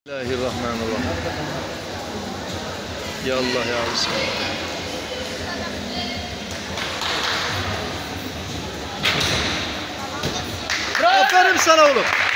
Bismillahirrahmanirrahim. Ya Allah ya Bismillah. Aferin sana oğlum.